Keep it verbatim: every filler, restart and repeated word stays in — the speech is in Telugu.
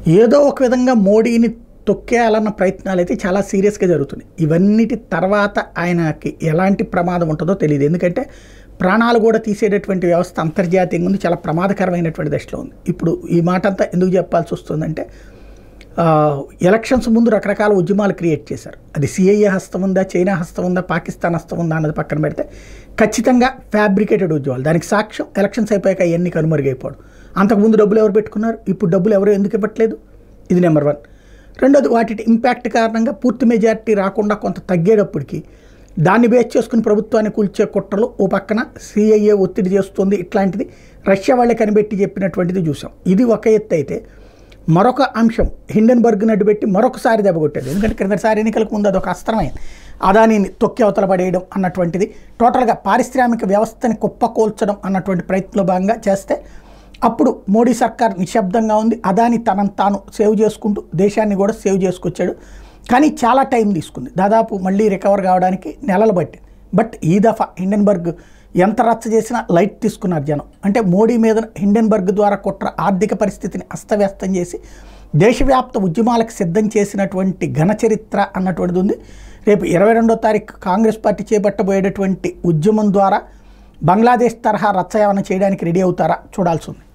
ఏదో ఒక విధంగా మోడీని తొక్కేయాలన్న ప్రయత్నాలు అయితే చాలా సీరియస్గా జరుగుతున్నాయి. ఇవన్నిటి తర్వాత ఆయనకి ఎలాంటి ప్రమాదం ఉంటుందో తెలియదు. ఎందుకంటే ప్రాణాలు కూడా తీసేటటువంటి వ్యవస్థ అంతర్జాతీయంగా ఉంది, చాలా ప్రమాదకరమైనటువంటి దశలో ఉంది. ఇప్పుడు ఈ మాట అంతా ఎందుకు చెప్పాల్సి వస్తుందంటే ఎలక్షన్స్ ముందు రకరకాల ఉద్యమాలు క్రియేట్ చేశారు. అది సిఐఏ హస్తం ఉందా, చైనా హస్తం ఉందా, పాకిస్తాన్ హస్తం ఉందా అన్నది పక్కన పెడితే ఖచ్చితంగా ఫ్యాబ్రికేటెడ్ ఉద్యమాలు. దానికి సాక్ష్యం ఎలక్షన్స్ అయిపోయాక అవన్నీ కనుమరుగైపోవడం. అంతకుముందు డబ్బులు ఎవరు పెట్టుకున్నారు, ఇప్పుడు డబ్బులు ఎవరు ఎందుకు ఇవ్వట్లేదు, ఇది నెంబర్ వన్. రెండోది వాటి ఇంపాక్ట్ కారణంగా పూర్తి మెజారిటీ రాకుండా కొంత తగ్గేటప్పటికి దాన్ని బేస్ చేసుకుని ప్రభుత్వాన్ని కూల్చే కుట్రలు ఓ పక్కన సిఐఏ ఒత్తిడి చేస్తుంది. ఇట్లాంటిది రష్యా వాళ్ళే కనిపెట్టి చెప్పినటువంటిది చూసాం. ఇది ఒక ఎత్తు అయితే మరొక అంశం హిండెన్బర్గ్ని అడ్డుపెట్టి మరొకసారి దెబ్బకొట్టేది. ఎందుకంటే క్రిందసారి ఎన్నికలకు ముందు అదొక అస్త్రమైంది, అదానిని తొక్కి అవతల పడేయడం అన్నటువంటిది. టోటల్గా పారిశ్రామిక వ్యవస్థని కుప్పకూల్చడం అన్నటువంటి ప్రయత్నంలో భాగంగా చేస్తే అప్పుడు మోడీ సర్కార్ నిశ్శబ్దంగా ఉంది. అదాని తనను తాను సేవ్ చేసుకుంటూ దేశాన్ని కూడా సేవ్ చేసుకొచ్చాడు. కానీ చాలా టైం తీసుకుంది, దాదాపు మళ్ళీ రికవర్ కావడానికి నెలలు పట్టింది. బట్ ఈ దఫా హిండెన్బర్గ్ ఎంత రచ్చ చేసినా లైట్ తీసుకున్నారు జనం. అంటే మోడీ మీద హిండెన్బర్గ్ ద్వారా కుట్ర ఆర్థిక పరిస్థితిని అస్తవ్యస్తం చేసి దేశవ్యాప్త ఉద్యమాలకు సిద్ధం చేసినటువంటి ఘన చరిత్ర అన్నటువంటిది ఉంది. రేపు ఇరవై రెండో తారీఖు కాంగ్రెస్ పార్టీ చేపట్టబోయేటటువంటి ఉద్యమం ద్వారా బంగ్లాదేశ్ తరహా రచ్చ ఏమైనా చేయడానికి రెడీ అవుతారా చూడాల్సి ఉంది.